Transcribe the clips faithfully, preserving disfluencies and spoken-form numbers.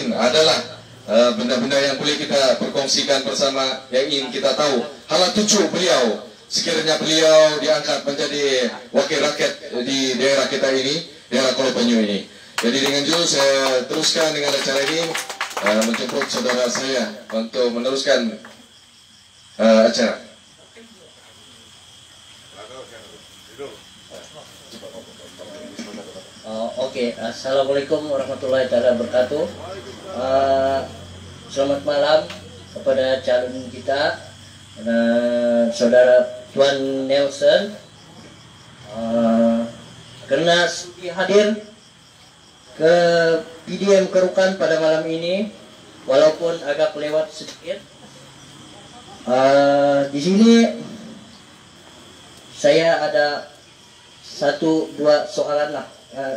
mungkin adalah benda-benda uh, yang boleh kita perkongsikan bersama, yang ingin kita tahu. Hala tuju beliau, sekiranya beliau diangkat menjadi wakil rakyat di daerah kita ini, daerah Kuala Penyu ini. Jadi dengan jujur saya teruskan dengan acara ini, uh, menjemput saudara saya untuk meneruskan uh, acara. Uh, Oke, okay. Assalamualaikum warahmatullahi wabarakatuh. Uh, selamat malam kepada calon kita, uh, saudara Tuan Nelson. Uh, karena hadir ke P D M Kerukan pada malam ini, walaupun agak lewat sedikit. Uh, di sini saya ada satu dua soalan lah. Uh,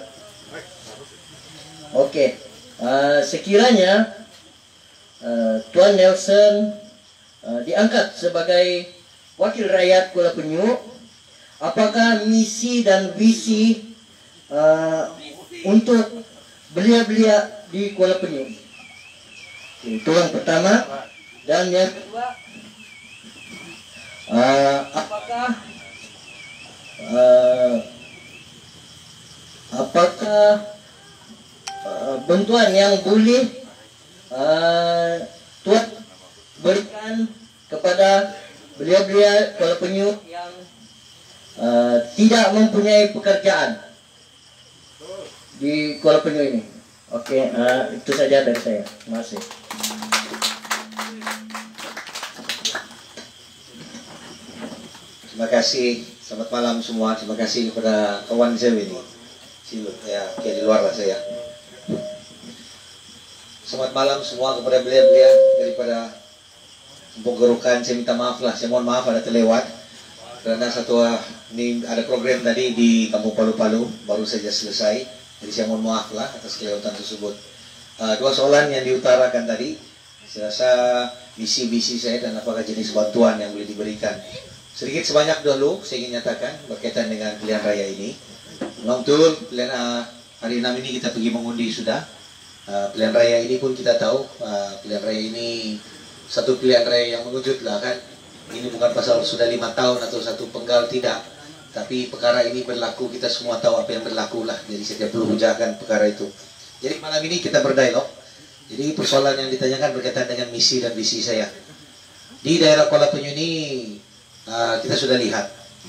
Oke, okay. uh, sekiranya uh, Tuan Nelson uh, diangkat sebagai wakil rakyat Kuala Penyu, apakah misi dan visi uh, untuk belia-belia di Kuala Penyu? Itu yang pertama. Dan yang kedua, uh, apakah uh, apakah uh, bantuan yang boleh uh, Tuan berikan kepada belia-belia Kuala Penyu yang uh, tidak mempunyai pekerjaan di Kuala Penyu ini? Oke, okay, uh, itu saja dari saya. Terima kasih. Terima kasih. Selamat malam semua. Terima kasih kepada kawan saya ini. Silut ya, kayak di luar lah saya. Selamat malam semua kepada belia-belia daripada Kampung Kerukan. Saya minta maaf lah, saya mohon maaf ada terlewat karena satu ini ada program tadi di Kampung Palu-Palu baru saja selesai. Jadi saya mohon maaf lah atas kelewatan tersebut. Uh, dua soalan yang diutarakan tadi, saya rasa misi-misi saya dan apakah jenis bantuan yang boleh diberikan. Sedikit sebanyak dulu saya ingin nyatakan berkaitan dengan pilihan raya ini. Memang betul pilihan uh, hari enam ini kita pergi mengundi sudah. Uh, pilihan raya ini pun kita tahu uh, pilihan raya ini satu pilihan raya yang mengejut lah kan. Ini bukan pasal sudah lima tahun atau satu penggal, tidak. Tapi perkara ini berlaku, kita semua tahu apa yang berlaku lah. Jadi saya tidak perlu ujarkan perkara itu. Jadi malam ini kita berdialog. Jadi persoalan yang ditanyakan berkaitan dengan misi dan visi saya. Di daerah Kuala Penyu ini uh, kita sudah lihat.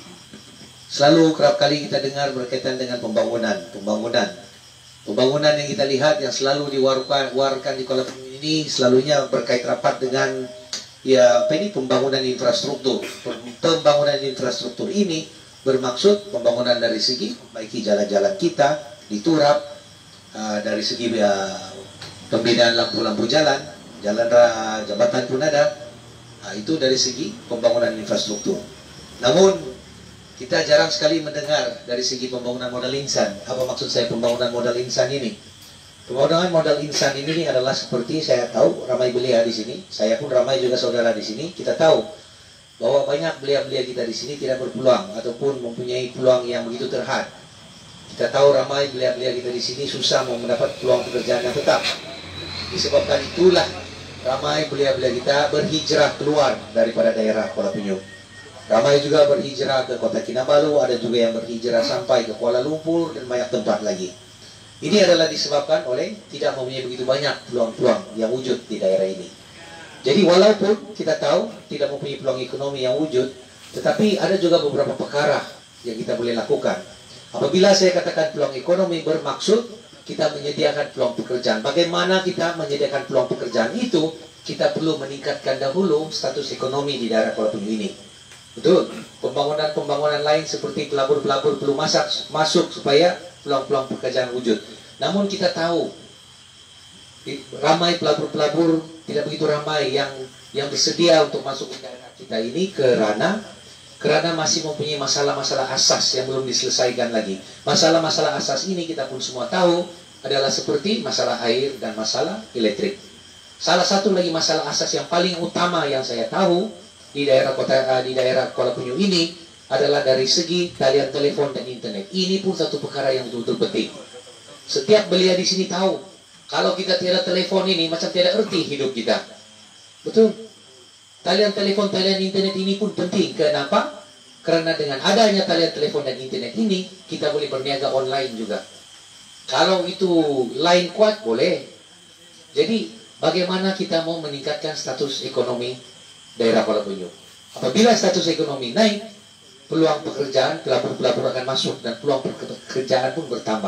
Selalu kerap kali kita dengar berkaitan dengan pembangunan, pembangunan. Pembangunan yang kita lihat yang selalu diwarkan warkan di Kuala Penyu ini selalunya berkait rapat dengan ya apa ini pembangunan infrastruktur. Pembangunan infrastruktur ini bermaksud pembangunan dari segi memperbaiki jalan-jalan kita di turap, uh, dari segi uh, pembinaan lampu-lampu jalan, jalan uh, jambatan pun ada. Uh, itu dari segi pembangunan infrastruktur. Namun kita jarang sekali mendengar dari segi pembangunan modal insan. Apa maksud saya pembangunan modal insan ini? Pembangunan modal insan ini adalah seperti saya tahu ramai belia di sini, saya pun ramai juga saudara di sini. Kita tahu bahwa banyak belia-belia kita di sini tidak berpeluang ataupun mempunyai peluang yang begitu terhad. Kita tahu ramai belia-belia kita di sini susah mau mendapat peluang pekerjaan yang tetap. Disebabkan itulah ramai belia-belia kita berhijrah keluar daripada daerah Kuala Penyu. Ramai juga berhijrah ke Kota Kinabalu, ada juga yang berhijrah sampai ke Kuala Lumpur dan banyak tempat lagi. Ini adalah disebabkan oleh tidak mempunyai begitu banyak peluang-peluang yang wujud di daerah ini. Jadi walaupun kita tahu tidak mempunyai peluang ekonomi yang wujud, tetapi ada juga beberapa perkara yang kita boleh lakukan. Apabila saya katakan peluang ekonomi bermaksud kita menyediakan peluang pekerjaan. Bagaimana kita menyediakan peluang pekerjaan itu? Kita perlu meningkatkan dahulu status ekonomi di daerah Kuala Penyu ini. Betul, pembangunan-pembangunan lain seperti pelabur-pelabur perlu masak, masuk supaya peluang-peluang pekerjaan wujud. Namun kita tahu ramai pelabur-pelabur tidak begitu ramai yang yang bersedia untuk masuk ke daerah kita ini kerana kerana masih mempunyai masalah-masalah asas yang belum diselesaikan lagi. Masalah-masalah asas ini kita pun semua tahu adalah seperti masalah air dan masalah elektrik. Salah satu lagi masalah asas yang paling utama yang saya tahu di daerah kota di daerah Kuala Penyu ini adalah dari segi talian telepon dan internet. Ini pun satu perkara yang betul-betul penting. Setiap belia di sini tahu Kalau kita tiada telepon ini, macam tiada erti hidup kita. Betul? Talian telepon, talian internet ini pun penting. Kenapa? Karena dengan adanya talian telepon dan internet ini, kita boleh berniaga online juga. Kalau itu line kuat, boleh. Jadi, bagaimana kita mau meningkatkan status ekonomi daerah Kuala Penyu? Apabila status ekonomi naik, peluang pekerjaan, pelabur-pelabur akan masuk, dan peluang pekerjaan pun bertambah.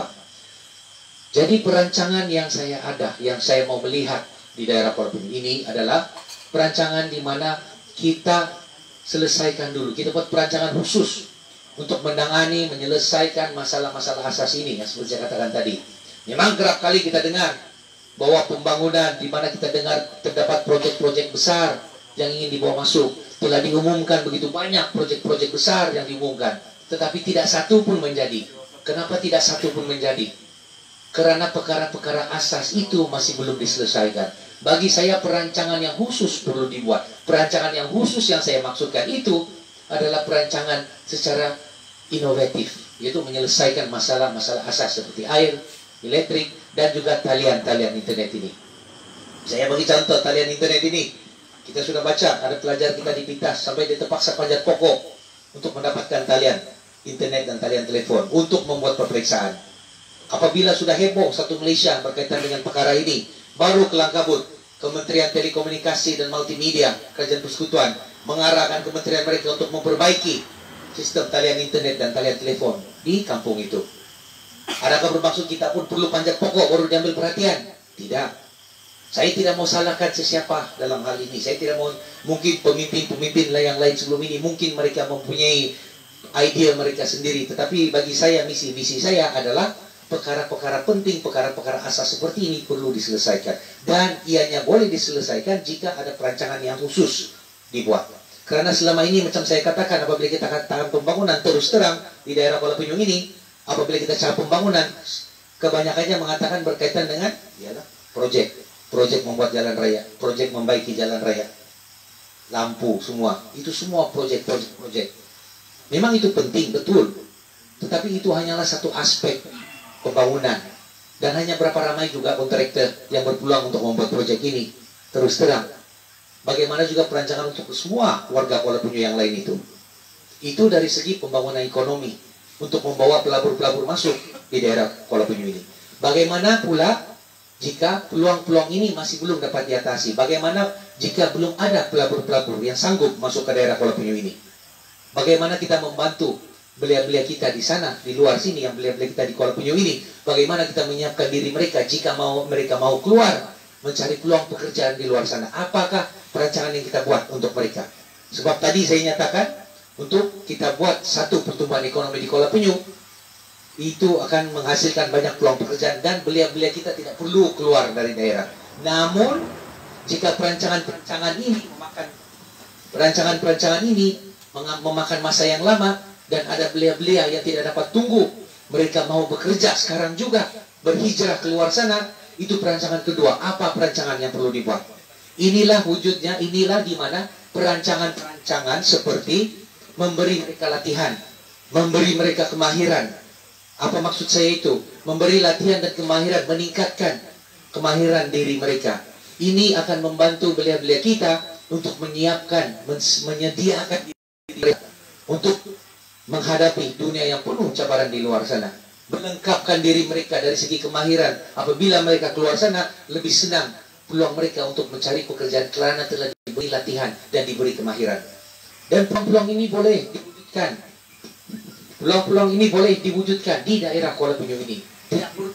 Jadi perancangan yang saya ada, yang saya mau melihat di daerah Kuala Penyu ini adalah perancangan di mana kita selesaikan dulu. Kita buat perancangan khusus untuk menangani, menyelesaikan masalah-masalah asas ini yang seperti saya katakan tadi. Memang kerap kali kita dengar bahwa pembangunan di mana kita dengar terdapat proyek-proyek besar yang ingin dibawa masuk. Telah diumumkan begitu banyak proyek-proyek besar yang diumumkan, tetapi tidak satu pun menjadi. Kenapa tidak satu pun menjadi? Karena perkara-perkara asas itu masih belum diselesaikan. Bagi saya perancangan yang khusus perlu dibuat. Perancangan yang khusus yang saya maksudkan itu adalah perancangan secara inovatif, yaitu menyelesaikan masalah-masalah asas seperti air, elektrik, dan juga talian-talian internet ini. Saya bagi contoh talian internet ini. Kita sudah baca, ada pelajar kita di Pintas sampai dia terpaksa panjat pokok untuk mendapatkan talian internet dan talian telepon untuk membuat pemeriksaan. Apabila sudah heboh satu Malaysia berkaitan dengan perkara ini, baru kelang kabut Kementerian Telekomunikasi dan Multimedia Kerajaan Persekutuan mengarahkan kementerian mereka untuk memperbaiki sistem talian internet dan talian telepon di kampung itu. Adakah bermaksud kita pun perlu panjat pokok baru diambil perhatian? Tidak. Saya tidak mau salahkan sesiapa dalam hal ini. Saya tidak mau, mungkin pemimpin-pemimpin yang lain sebelum ini, mungkin mereka mempunyai idea mereka sendiri. Tetapi bagi saya, misi-misi saya adalah perkara-perkara penting, perkara-perkara asas seperti ini perlu diselesaikan. Dan ianya boleh diselesaikan jika ada perancangan yang khusus dibuat. Karena selama ini, macam saya katakan, apabila kita katakan pembangunan, terus terang di daerah Kuala Penyu ini, apabila kita cakap pembangunan, kebanyakannya mengatakan berkaitan dengan ialah proyek. Proyek membuat jalan raya, proyek membaiki jalan raya, lampu semua, itu semua proyek-proyek-proyek. Memang itu penting, betul. Tetapi itu hanyalah satu aspek pembangunan. Dan hanya berapa ramai juga kontraktor yang berpeluang untuk membuat proyek ini. Terus terang, bagaimana juga perancangan untuk semua warga Kuala Penyu yang lain itu. Itu dari segi pembangunan ekonomi, untuk membawa pelabur-pelabur masuk di daerah Kuala Penyu ini. Bagaimana pula jika peluang-peluang ini masih belum dapat diatasi? Bagaimana jika belum ada pelabur-pelabur yang sanggup masuk ke daerah Kuala Penyu ini? Bagaimana kita membantu belia-belia kita di sana, di luar sini, yang belia-belia kita di Kuala Penyu ini? Bagaimana kita menyiapkan diri mereka jika mau mereka mau keluar mencari peluang pekerjaan di luar sana? Apakah perancangan yang kita buat untuk mereka? Sebab tadi saya nyatakan, untuk kita buat satu pertumbuhan ekonomi di Kuala Penyu, itu akan menghasilkan banyak peluang pekerjaan dan belia-belia kita tidak perlu keluar dari daerah. Namun jika perancangan-perancangan ini memakan perancangan-perancangan ini memakan masa yang lama dan ada belia-belia yang tidak dapat tunggu, mereka mau bekerja sekarang juga, berhijrah keluar sana, itu perancangan kedua. Apa perancangan yang perlu dibuat? Inilah wujudnya, inilah di mana perancangan-perancangan seperti memberi mereka latihan, memberi mereka kemahiran. Apa maksud saya itu? Memberi latihan dan kemahiran, meningkatkan kemahiran diri mereka. Ini akan membantu belia-belia kita untuk menyiapkan, menyediakan diri mereka untuk menghadapi dunia yang penuh cabaran di luar sana. Melengkapkan diri mereka dari segi kemahiran. Apabila mereka keluar sana, lebih senang peluang mereka untuk mencari pekerjaan karena telah diberi latihan dan diberi kemahiran. Dan peluang-peluang ini boleh diwujudkan. Peluang-peluang ini boleh diwujudkan di daerah Kuala Penyu ini. Tidak perlu,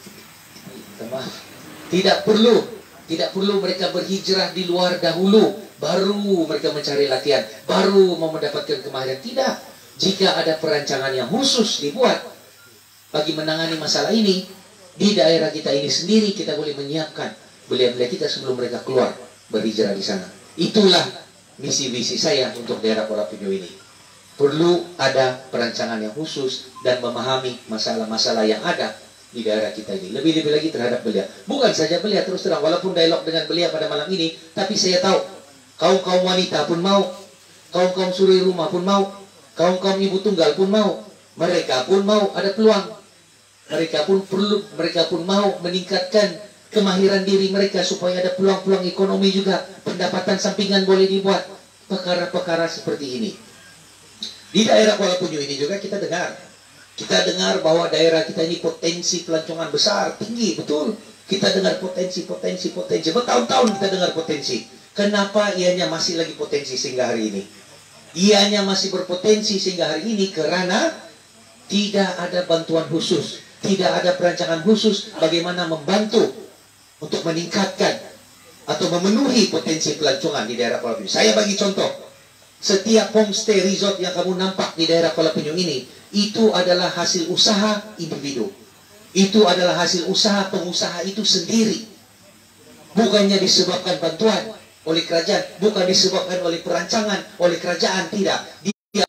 tidak perlu, tidak perlu mereka berhijrah di luar dahulu, baru mereka mencari latihan, baru mau mendapatkan kemahiran. Tidak. Jika ada perancangan yang khusus dibuat bagi menangani masalah ini di daerah kita ini sendiri, kita boleh menyiapkan belia-belia kita sebelum mereka keluar berhijrah di sana. Itulah misi-misi saya untuk daerah Kuala Penyu ini. Perlu ada perancangan yang khusus dan memahami masalah-masalah yang ada di daerah kita ini. Lebih-lebih lagi terhadap belia. Bukan saja belia, terus terang, walaupun dialog dengan belia pada malam ini, tapi saya tahu kaum-kaum wanita pun mau, kaum-kaum suri rumah pun mau, kaum-kaum ibu tunggal pun mau. Mereka pun mau ada peluang. Mereka pun perlu, mereka pun mau meningkatkan kemahiran diri mereka supaya ada peluang-peluang ekonomi juga, pendapatan sampingan boleh dibuat, perkara-perkara seperti ini. Di daerah Kuala Penyu ini juga kita dengar, kita dengar bahwa daerah kita ini potensi pelancongan besar, tinggi, betul. Kita dengar potensi, potensi, potensi, bertahun-tahun kita dengar potensi. Kenapa ianya masih lagi potensi sehingga hari ini? Ianya masih berpotensi sehingga hari ini karena tidak ada bantuan khusus, tidak ada perancangan khusus bagaimana membantu untuk meningkatkan atau memenuhi potensi pelancongan di daerah Kuala Penyu. Saya bagi contoh, setiap homestay resort yang kamu nampak di daerah Kuala Penyu ini, itu adalah hasil usaha individu. Itu adalah hasil usaha pengusaha itu sendiri. Bukannya disebabkan bantuan oleh kerajaan, bukan disebabkan oleh perancangan oleh kerajaan, tidak. Dia,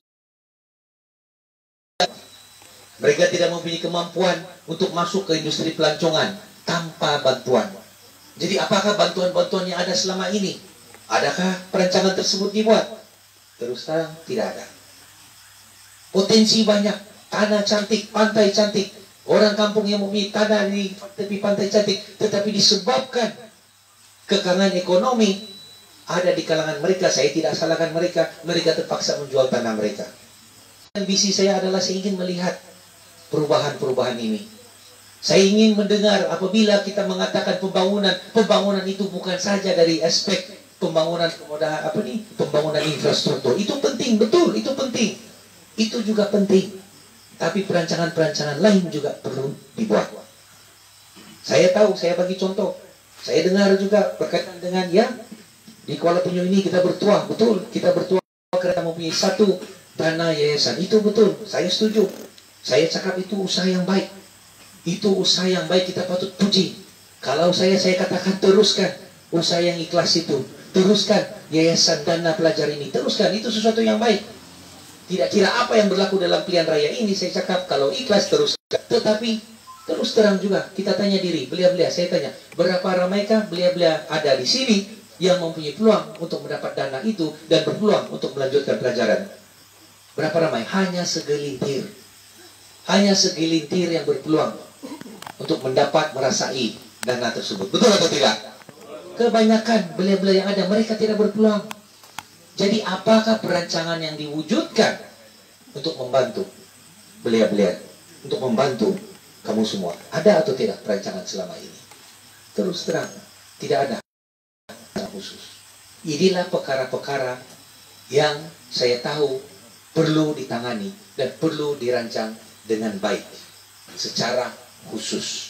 mereka tidak mempunyai kemampuan untuk masuk ke industri pelancongan tanpa bantuan. Jadi apakah bantuan-bantuan yang ada selama ini? Adakah perancangan tersebut dibuat? Terus terang tidak ada. Potensi banyak, tanah cantik, pantai cantik. Orang kampung yang mempunyai tanah di tepi pantai cantik, tetapi disebabkan kekangan ekonomi ada di kalangan mereka. Saya tidak salahkan mereka, mereka terpaksa menjual tanah mereka. Dan visi saya adalah saya ingin melihat perubahan-perubahan ini. Saya ingin mendengar apabila kita mengatakan pembangunan, pembangunan itu bukan saja dari aspek pembangunan kemudahan apa nih, pembangunan infrastruktur. Itu penting, betul, itu penting. Itu juga penting. Tapi perancangan-perancangan lain juga perlu dibuat. Saya tahu, saya bagi contoh. Saya dengar juga berkaitan dengan ya di Kuala Penyu ini kita bertuah, betul, kita bertuah karena mempunyai satu dana yayasan. Itu betul, saya setuju. Saya cakap itu usaha yang baik. Itu usaha yang baik, kita patut puji. Kalau saya, saya katakan teruskan usaha yang ikhlas itu. Teruskan yayasan dana pelajar ini. Teruskan, itu sesuatu yang baik. Tidak kira apa yang berlaku dalam pilihan raya ini, saya cakap kalau ikhlas teruskan. Tetapi terus terang juga, kita tanya diri, belia-belia, saya tanya, berapa ramaikah belia-belia ada di sini yang mempunyai peluang untuk mendapat dana itu dan berpeluang untuk melanjutkan pelajaran? Berapa ramai? Hanya segelintir. Hanya segelintir yang berpeluang untuk mendapat, merasai dana tersebut. Betul atau tidak? Kebanyakan belia-belia yang ada, mereka tidak berpeluang. Jadi apakah perancangan yang diwujudkan untuk membantu belia-belia, untuk membantu kamu semua? Ada atau tidak perancangan selama ini? Terus terang, tidak ada khusus. Inilah perkara-perkara yang saya tahu perlu ditangani dan perlu dirancang dengan baik secara khusus.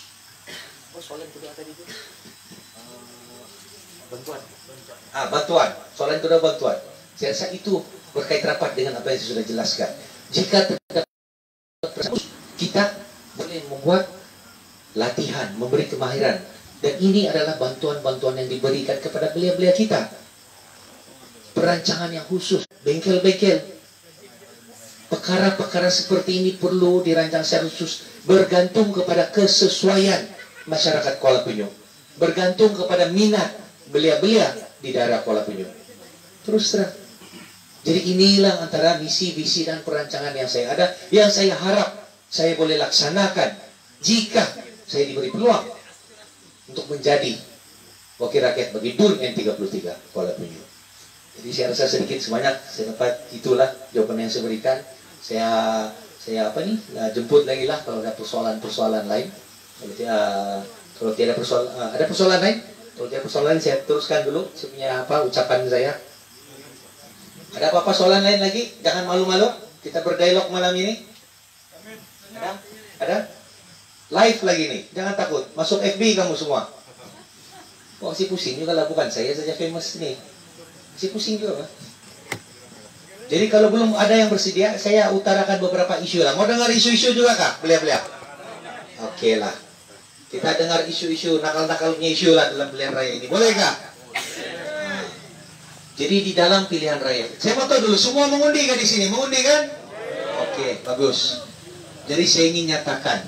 Bantuan. Ah, bantuan. Soalan kedua bantuan. Saya rasa itu berkait rapat dengan apa yang saya sudah jelaskan. Jika terdapat kita boleh membuat latihan, memberi kemahiran, dan ini adalah bantuan-bantuan yang diberikan kepada belia-belia kita. Perancangan yang khusus, bengkel-bengkel. Perkara-perkara seperti ini perlu dirancang secara khusus, bergantung kepada kesesuaian masyarakat Kuala Penyu, bergantung kepada minat belia-belia di daerah Kuala Penyu. Terus terang. Jadi inilah antara visi-visi dan perancangan yang saya ada, yang saya harap saya boleh laksanakan jika saya diberi peluang untuk menjadi wakil rakyat bagi D U N N tiga puluh tiga Kuala Penyu. Jadi saya rasa sedikit sebanyak saya dapat itulah jawaban yang saya berikan. Saya saya apa nih jemput lagi lah kalau ada persoalan-persoalan lain. Kalau tidak kalau tidak persoalan ada persoalan lain, kalau tidak persoalan saya teruskan dulu sebenarnya apa ucapan saya. Ada apa-apa soalan lain lagi? Jangan malu-malu. Kita berdialog malam ini. Ada? Ada? Live lagi nih. Jangan takut. Masuk F B kamu semua. Kok oh, si pusing juga lah, bukan saya saja famous nih. Si pusing juga kan? Jadi kalau belum ada yang bersedia, saya utarakan beberapa isu lah. Mau dengar isu-isu juga kah? Belia-belia. Oke lah. Kita dengar isu-isu nakal-nakalnya isu lah dalam pilihan raya ini. Boleh kah? Nah. Jadi di dalam pilihan raya, saya mau tahu dulu, semua mengundi kan di sini? Mengundi kan? Oke, bagus. Jadi saya ingin nyatakan,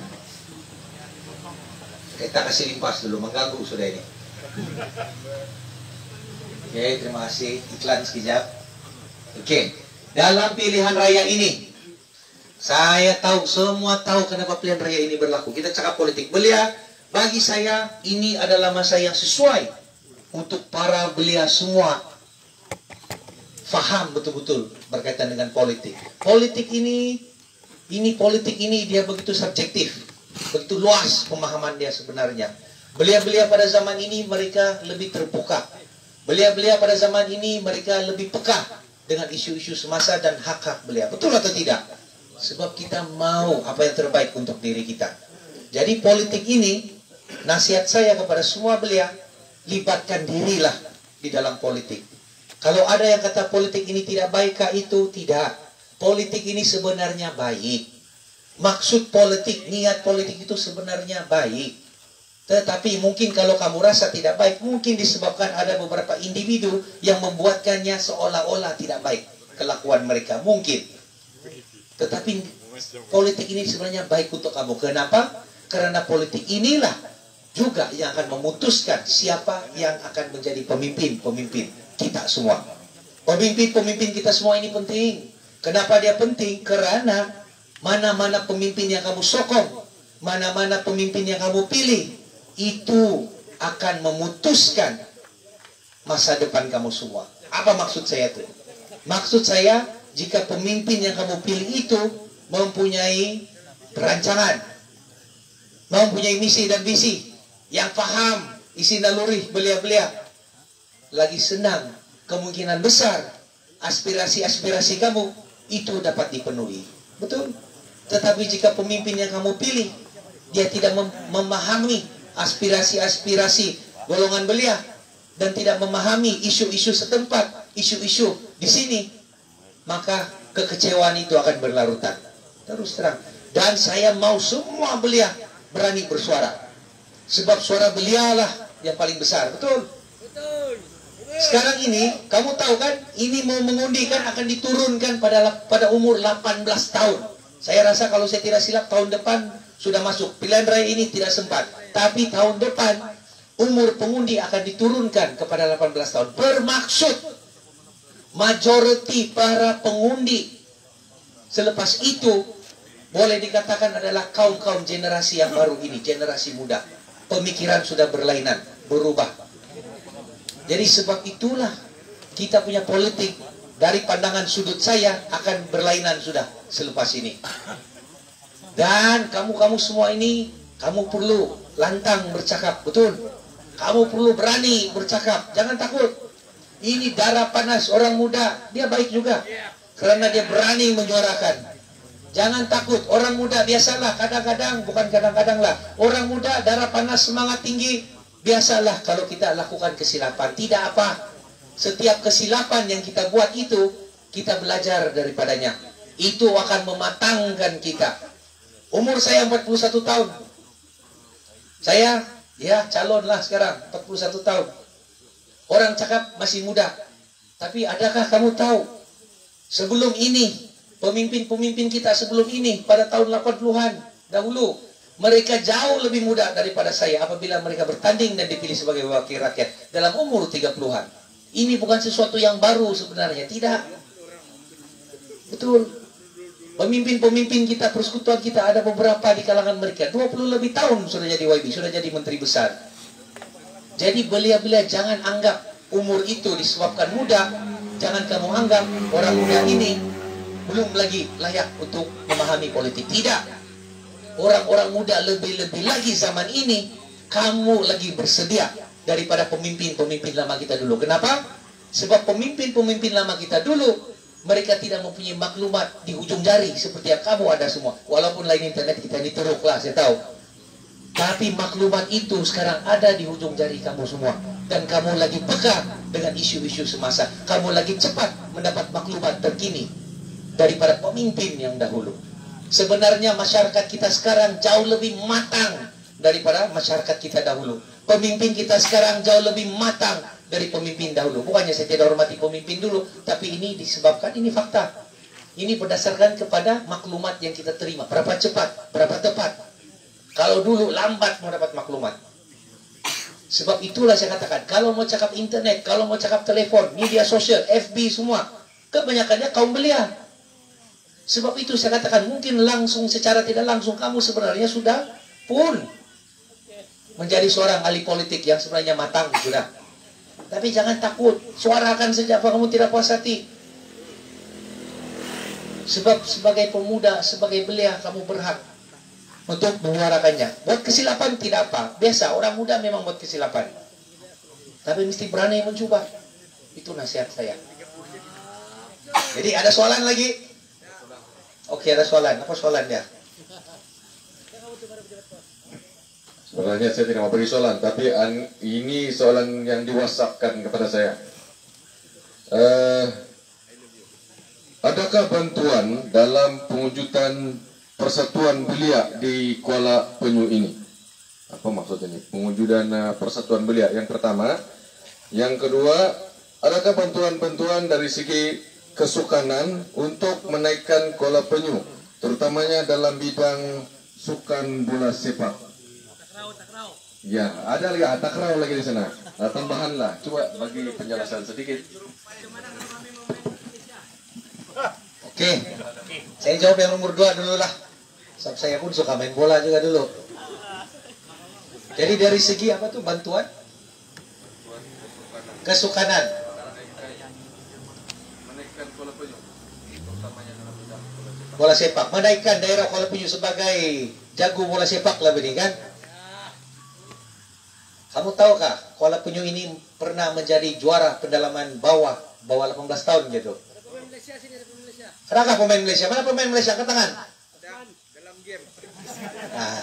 kita kasih limpas dulu, mengganggu sudah ini. Oke, terima kasih. Iklan sekejap. Oke, dalam pilihan raya ini, saya tahu, semua tahu kenapa pilihan raya ini berlaku. Kita cakap politik. Belia, Bagi saya ini adalah masa yang sesuai untuk para belia semua faham betul-betul berkaitan dengan politik. Politik ini, ini politik ini dia begitu subjektif, begitu luas pemahaman dia sebenarnya. Belia-belia pada zaman ini mereka lebih terbuka. Belia-belia pada zaman ini mereka lebih peka dengan isu-isu semasa dan hak-hak belia. Betul atau tidak? Sebab kita mau apa yang terbaik untuk diri kita. Jadi politik ini, nasihat saya kepada semua belia, libatkan dirilah di dalam politik. Kalau ada yang kata politik ini tidak baik, kah itu tidak. Politik ini sebenarnya baik. Maksud politik, niat politik itu sebenarnya baik. Tetapi mungkin kalau kamu rasa tidak baik, mungkin disebabkan ada beberapa individu yang membuatkannya seolah-olah tidak baik kelakuan mereka, mungkin. Tetapi politik ini sebenarnya baik untuk kamu. Kenapa? Karena politik inilah juga yang akan memutuskan siapa yang akan menjadi pemimpin-pemimpin kita semua. Pemimpin-pemimpin kita semua ini penting. Kenapa dia penting? Karena mana-mana pemimpin yang kamu sokong, mana-mana pemimpin yang kamu pilih, itu akan memutuskan masa depan kamu semua. Apa maksud saya itu? Maksud saya, jika pemimpin yang kamu pilih itu mempunyai perancangan, mempunyai misi dan visi, yang paham isi naluri belia-belia, lagi senang, kemungkinan besar aspirasi-aspirasi kamu itu dapat dipenuhi. Betul? Tetapi jika pemimpin yang kamu pilih dia tidak mem memahami aspirasi-aspirasi golongan belia dan tidak memahami isu-isu setempat, isu-isu di sini, maka kekecewaan itu akan berlarutan. Terus terang. Dan saya mau semua belia berani bersuara. Sebab suara belia lah yang paling besar. Betul? Betul. Sekarang ini, kamu tahu kan, ini mau mengundi kan akan diturunkan pada pada umur delapan belas tahun. Saya rasa kalau saya tidak silap tahun depan sudah masuk. Pilihan raya ini tidak sempat. Tapi tahun depan umur pengundi akan diturunkan kepada delapan belas tahun. Bermaksud majoriti para pengundi selepas itu boleh dikatakan adalah kaum-kaum generasi yang baru ini, generasi muda. Pemikiran sudah berlainan, berubah. Jadi sebab itulah kita punya politik dari pandangan sudut saya akan berlainan sudah selepas ini. Dan kamu-kamu semua ini, kamu perlu lantang bercakap, betul? Kamu perlu berani bercakap, jangan takut. Ini darah panas orang muda, dia baik juga. Karena dia berani menyuarakan. Jangan takut, orang muda biasalah, kadang-kadang, bukan kadang-kadang lah. Orang muda darah panas, semangat tinggi, biasalah kalau kita lakukan kesilapan. Tidak apa, setiap kesilapan yang kita buat itu, kita belajar daripadanya. Itu akan mematangkan kita. Umur saya empat puluh satu tahun. Saya, ya calon lah sekarang, empat puluh satu tahun. Orang cakap masih muda. Tapi adakah kamu tahu, sebelum ini, pemimpin-pemimpin kita sebelum ini, pada tahun delapan puluhan dahulu, mereka jauh lebih muda daripada saya apabila mereka bertanding dan dipilih sebagai wakil rakyat dalam umur tiga puluhan. Ini bukan sesuatu yang baru sebenarnya, tidak. Betul. Pemimpin-pemimpin kita, persekutuan kita ada beberapa di kalangan mereka. dua puluh lebih tahun sudah jadi Y B, sudah jadi menteri besar. Jadi belia-belia jangan anggap umur itu disebabkan muda. Jangan kamu anggap orang muda ini belum lagi layak untuk memahami politik. Tidak. Orang-orang muda lebih-lebih lagi zaman ini, kamu lagi bersedia daripada pemimpin-pemimpin lama kita dulu. Kenapa? Sebab pemimpin-pemimpin lama kita dulu, mereka tidak mempunyai maklumat di ujung jari seperti yang kamu ada semua. Walaupun lain internet kita ini teruk lah, saya tahu. Tapi maklumat itu sekarang ada di ujung jari kamu semua. Dan kamu lagi peka dengan isu-isu semasa. Kamu lagi cepat mendapat maklumat terkini daripada pemimpin yang dahulu. Sebenarnya masyarakat kita sekarang jauh lebih matang daripada masyarakat kita dahulu. Pemimpin kita sekarang jauh lebih matang dari pemimpin dahulu. Bukannya saya tidak hormati pemimpin dulu, tapi ini disebabkan, ini fakta. Ini berdasarkan kepada maklumat yang kita terima. Berapa cepat, berapa tepat. Kalau dulu lambat mau dapat maklumat. Sebab itulah saya katakan, kalau mau cakap internet, kalau mau cakap telepon, media sosial, F B semua, kebanyakannya kaum belia. Sebab itu saya katakan, mungkin langsung secara tidak langsung kamu sebenarnya sudah pun menjadi seorang ahli politik yang sebenarnya matang sudah. Tapi jangan takut, suarakan saja apa kamu tidak puas hati. Sebab sebagai pemuda, sebagai belia kamu berhak untuk menyuarakannya. Buat kesilapan tidak apa, biasa orang muda memang buat kesilapan. Tapi mesti berani mencoba. Itu nasihat saya. Jadi ada soalan lagi? Oke, ada soalan. Apa soalannya? Sebenarnya saya tidak mau beri soalan, tapi an, ini soalan yang diwasapkan kepada saya. Uh, adakah bantuan dalam pengujudan persatuan belia di Kuala Penyu ini? Apa maksudnya ini? Pengujudan uh, persatuan belia yang pertama. Yang kedua, adakah bantuan-bantuan dari segi kesukanan untuk menaikkan Kuala Penyu, terutamanya dalam bidang sukan bola sepak? Ya, ada lagi, ada takraw lagi di sana. Nah, tambahan lah, coba bagi penjelasan sedikit. Oke, saya jawab yang nomor dua dulu lah. Sebab saya pun suka main bola juga dulu. Jadi dari segi apa tuh bantuan? Kesukanan. Bola sepak, menaikkan daerah Kuala Penyu sebagai jago bola sepak lah begini kan? Kamu tahukah Kuala Penyu ini pernah menjadi juara pendalaman bawah bawah delapan belas tahun gitu. Kenapa pemain Malaysia? Mana pemain Malaysia? Angkat tangan. Dalam game. Nah,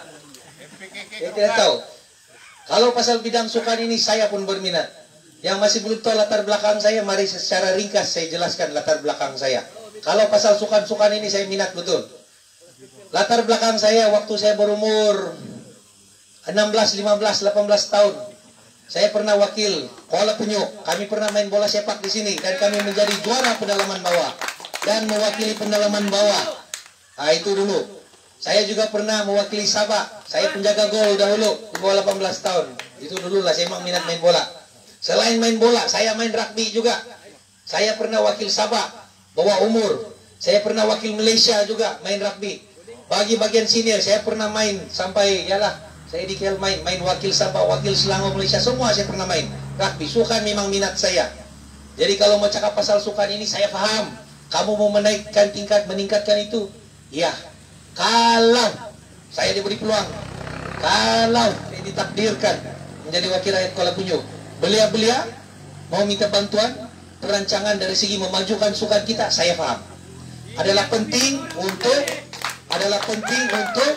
saya tidak tahu. Kalau pasal bidang sukan ini saya pun berminat. Yang masih belum tahu latar belakang saya, mari secara ringkas saya jelaskan latar belakang saya. Kalau pasal sukan-sukan ini saya minat betul. Latar belakang saya waktu saya berumur enam belas, lima belas, delapan belas tahun. Saya pernah wakil Kuala Penyu. Kami pernah main bola sepak di sini dan kami menjadi juara pendalaman bawah dan mewakili pendalaman bawah. Nah, itu dulu. Saya juga pernah mewakili Sabah. Saya penjaga gol dahulu di bawah delapan belas tahun. Itu dulu lah saya memang minat main bola. Selain main bola, saya main rugby juga. Saya pernah wakil Sabah bawah umur. Saya pernah wakil Malaysia juga main rugby. Bagi bagian senior saya pernah main sampai yalah saya di K L main, main wakil Sabah, wakil Selangor Malaysia, semua saya pernah main rugby. Sukan memang minat saya. Jadi kalau mau cakap pasal sukan ini saya paham. Kamu mau menaikkan tingkat, meningkatkan itu, ya. Kalau saya diberi peluang, kalau saya ditakdirkan menjadi wakil rakyat Kuala Penyu, belia-belia mau minta bantuan perancangan dari segi memajukan sukan kita, saya paham. Adalah penting untuk, adalah penting untuk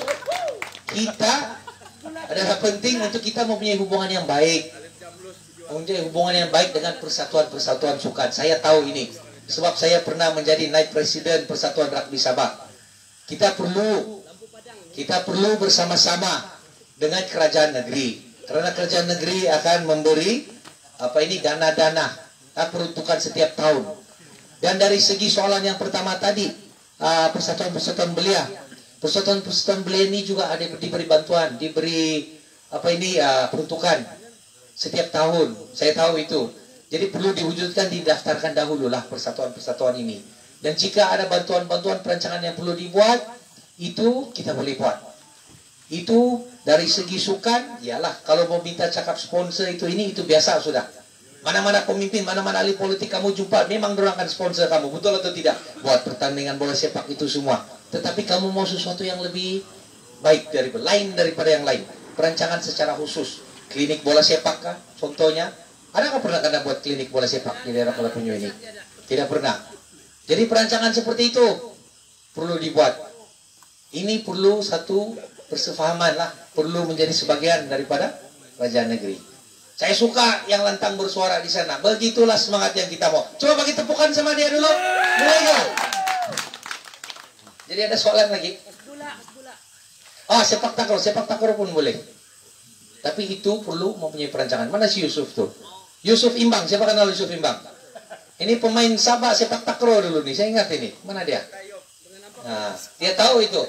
kita. Adalah penting untuk kita mempunyai hubungan yang baik, mempunyai hubungan yang baik dengan persatuan-persatuan sukan. Saya tahu ini, sebab saya pernah menjadi naib presiden Persatuan Rugby Sabah. Kita perlu, kita perlu bersama-sama dengan kerajaan negeri, karena kerajaan negeri akan memberi apa ini dana-dana peruntukan setiap tahun. Dan dari segi soalan yang pertama tadi, persatuan-persatuan belia. Persatuan-persatuan belia ini juga ada diberi bantuan, diberi apa ini uh, peruntukan setiap tahun. Saya tahu itu. Jadi perlu diwujudkan, didaftarkan dahulu lah persatuan-persatuan ini. Dan jika ada bantuan-bantuan perancangan yang perlu dibuat, itu kita boleh buat. Itu dari segi sukan, yalah kalau mau minta cakap sponsor itu ini itu biasa sudah. Mana-mana pemimpin, mana-mana ahli politik kamu jumpa, memang dorang akan sponsor kamu, betul atau tidak? Buat pertandingan bola sepak itu semua. Tetapi kamu mau sesuatu yang lebih baik dari lain daripada yang lain. Perancangan secara khusus, klinik bola sepak kah? Contohnya, adakah pernah Anda buat klinik bola sepak di daerah Kuala Penyu ini? Tidak pernah. Jadi perancangan seperti itu perlu dibuat. Ini perlu satu persefahaman lah, perlu menjadi sebagian daripada kerajaan negeri. Saya suka yang lantang bersuara di sana. Begitulah semangat yang kita mau. Coba bagi tepukan sama dia dulu. Mulai ya. Jadi ada soalan lagi? Ah, sepak takraw, sepak takraw pun boleh. Tapi itu perlu mempunyai perancangan. Mana si Yusuf tuh? Yusuf Imbang, siapa kenal Yusuf Imbang? Ini pemain Sabah sepak takraw dulu nih, saya ingat ini. Mana dia? Nah, dia tahu itu.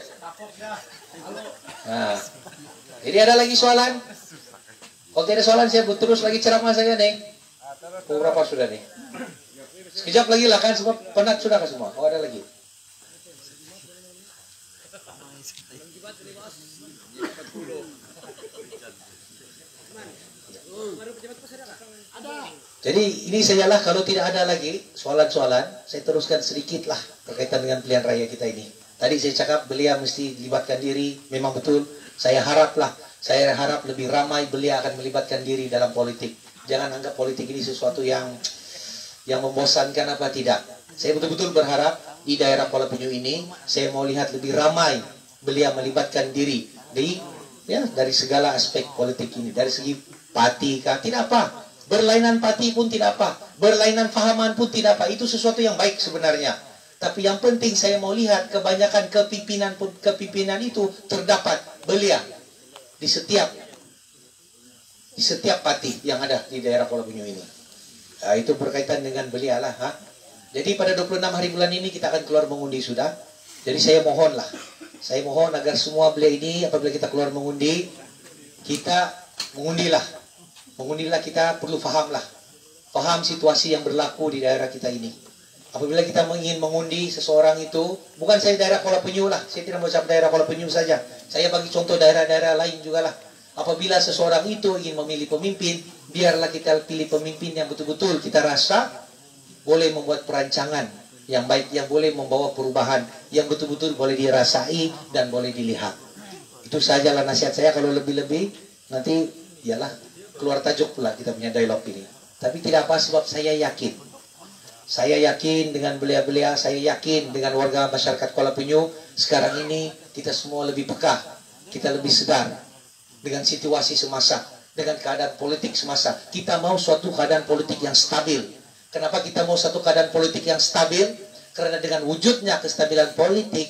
Nah, jadi ada lagi soalan? Kalau tidak ada soalan, saya terus lagi ceramah saya nih. Beberapa sudah nih. Sekejap lagi lah kan, sebab penat sudah kan semua. Oh, ada lagi. Jadi ini sajalah, kalau tidak ada lagi soalan-soalan, saya teruskan sedikit lah berkaitan dengan pilihan raya kita ini. Tadi saya cakap beliau mesti libatkan diri, memang betul. Saya haraplah, saya harap lebih ramai beliau akan melibatkan diri dalam politik. Jangan anggap politik ini sesuatu yang yang membosankan apa tidak. Saya betul-betul berharap di daerah Kuala Penyu ini, saya mau lihat lebih ramai beliau melibatkan diri di ya dari segala aspek politik ini, dari segi parti kah, tidak apa. Berlainan parti pun tidak apa, berlainan fahaman pun tidak apa. Itu sesuatu yang baik sebenarnya. Tapi yang penting saya mau lihat kebanyakan kepimpinan pun kepimpinan itu terdapat belia di setiap di setiap parti yang ada di daerah Kuala Penyu ini. Nah, itu berkaitan dengan belia lah. Ha? Jadi pada dua puluh enam hari bulan ini kita akan keluar mengundi sudah. Jadi saya mohonlah, saya mohon agar semua belia ini apabila kita keluar mengundi, kita mengundilah. Mengundilah, kita perlu fahamlah, faham situasi yang berlaku di daerah kita ini. Apabila kita ingin mengundi seseorang itu, bukan saya daerah Kuala Penyu lah, saya tidak mau sampai daerah Kuala Penyu saja. Saya bagi contoh daerah-daerah lain juga lah. Apabila seseorang itu ingin memilih pemimpin, biarlah kita pilih pemimpin yang betul-betul kita rasa boleh membuat perancangan yang baik, yang boleh membawa perubahan, yang betul-betul boleh dirasai dan boleh dilihat. Itu sajalah nasihat saya. Kalau lebih-lebih nanti ialah keluar tajuk pula kita punya dialog ini. Tapi tidak apa, sebab saya yakin. Saya yakin dengan belia-belia, saya yakin dengan warga masyarakat Kuala Penyu, sekarang ini kita semua lebih peka, kita lebih sedar dengan situasi semasa, dengan keadaan politik semasa. Kita mau suatu keadaan politik yang stabil. Kenapa kita mau suatu keadaan politik yang stabil? Karena dengan wujudnya kestabilan politik,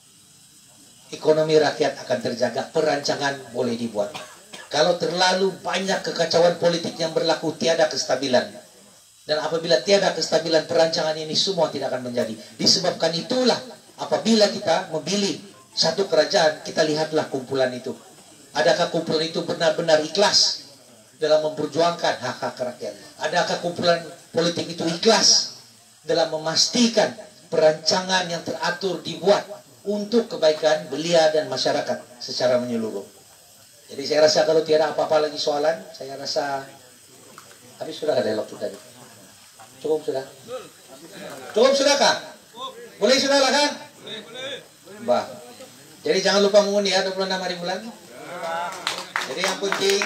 ekonomi rakyat akan terjaga, perancangan boleh dibuat. Kalau terlalu banyak kekacauan politik yang berlaku, tiada kestabilan. Dan apabila tiada kestabilan, perancangan ini semua tidak akan menjadi. Disebabkan itulah, apabila kita memilih satu kerajaan, kita lihatlah kumpulan itu. Adakah kumpulan itu benar-benar ikhlas dalam memperjuangkan hak-hak rakyat? Adakah kumpulan politik itu ikhlas dalam memastikan perancangan yang teratur dibuat untuk kebaikan belia dan masyarakat secara menyeluruh? Jadi saya rasa kalau tiada apa-apa lagi soalan, saya rasa habis sudah ada dialog tadi. Cukup sudah? Cukup sudah kah? Boleh sudah lah kan? Bah. Jadi jangan lupa mengundi ya dua puluh enam hari bulan. Jadi yang penting,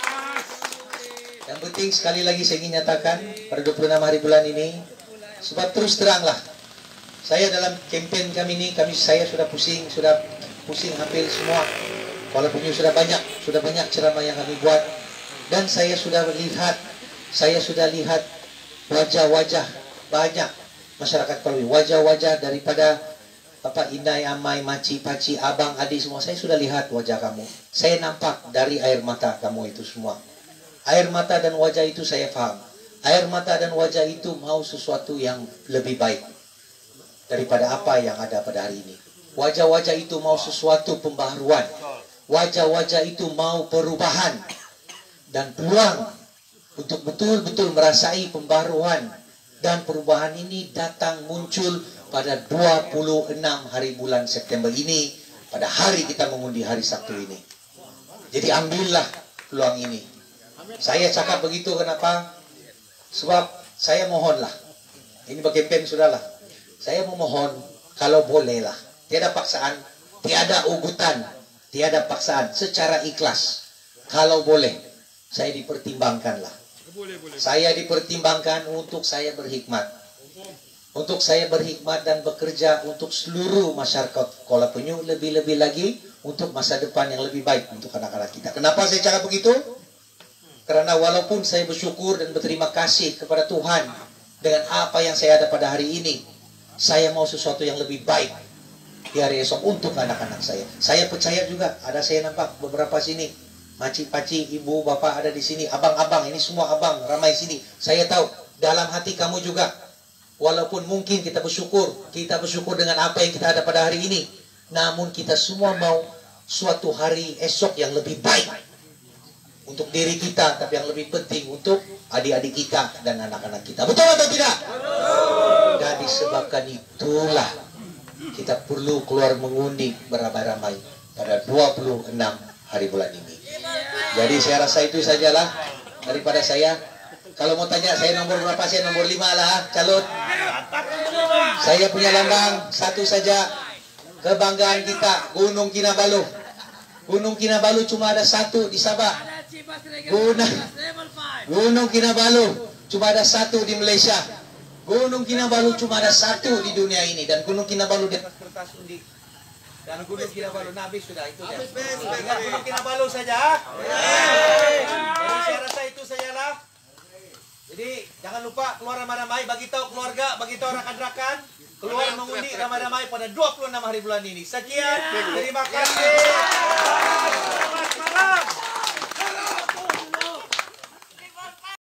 yang penting sekali lagi saya ingin nyatakan pada dua puluh enam hari bulan ini, sebab terus teranglah, saya dalam kampanye kami ini, kami saya sudah pusing, sudah pusing hampir semua. Kuala Penyu sudah banyak, sudah banyak ceramah yang kami buat, dan saya sudah melihat, saya sudah lihat wajah-wajah banyak masyarakat Kuala Penyu, wajah-wajah daripada Bapak Inai, Amai, Maci, Paci, Abang, Adik semua. Saya sudah lihat wajah kamu. Saya nampak dari air mata kamu itu semua. Air mata dan wajah itu saya faham. Air mata dan wajah itu mau sesuatu yang lebih baik daripada apa yang ada pada hari ini. Wajah-wajah itu mau sesuatu pembaharuan. Wajah-wajah itu mau perubahan dan peluang untuk betul-betul merasai pembaruan, dan perubahan ini datang muncul pada dua puluh enam hari bulan September ini, pada hari kita mengundi hari Sabtu ini. Jadi ambillah peluang ini. Saya cakap begitu kenapa? Sebab saya mohonlah, ini berkempen sudahlah, saya memohon kalau bolehlah, tiada paksaan, tiada ugutan, tiada paksaan, secara ikhlas. Kalau boleh, saya dipertimbangkanlah. Saya dipertimbangkan untuk saya berhikmat. Untuk saya berhikmat dan bekerja untuk seluruh masyarakat Kuala Penyu, lebih-lebih lagi untuk masa depan yang lebih baik untuk anak-anak kita. Kenapa saya cakap begitu? Karena walaupun saya bersyukur dan berterima kasih kepada Tuhan dengan apa yang saya ada pada hari ini, saya mau sesuatu yang lebih baik di hari esok untuk anak-anak saya. Saya percaya juga, ada saya nampak beberapa sini, maci-paci, ibu, bapak ada di sini, abang-abang, ini semua abang, ramai sini. Saya tahu, dalam hati kamu juga, walaupun mungkin kita bersyukur, kita bersyukur dengan apa yang kita ada pada hari ini, namun kita semua mau suatu hari esok yang lebih baik untuk diri kita, tapi yang lebih penting untuk adik-adik kita dan anak-anak kita. Betul atau tidak? Dan disebabkan itulah kita perlu keluar mengundi beramai-ramai pada dua puluh enam hari bulan ini. Jadi saya rasa itu sajalah daripada saya. Kalau mau tanya saya nomor berapa, saya nomor lima lah, calon. Saya punya lambang satu saja, kebanggaan kita, Gunung Kinabalu. Gunung Kinabalu cuma ada satu di Sabah. Gunung, Gunung Kinabalu cuma ada satu di Malaysia. Gunung Kinabalu cuma ada satu di dunia ini. Dan Gunung Kinabalu di atas kertas undi. Dan Gunung Kinabalu, nah, habis sudah itu. Ingat Gunung Kinabalu saja. Jadi saya rasa itu sajalah. Jadi jangan lupa keluar ramai-ramai, bagi tahu keluarga, bagi tahu rakan-rakan, keluar mengundi ramai-ramai pada dua puluh enam hari bulan ini. Sekian, terima kasih. Selamat malam.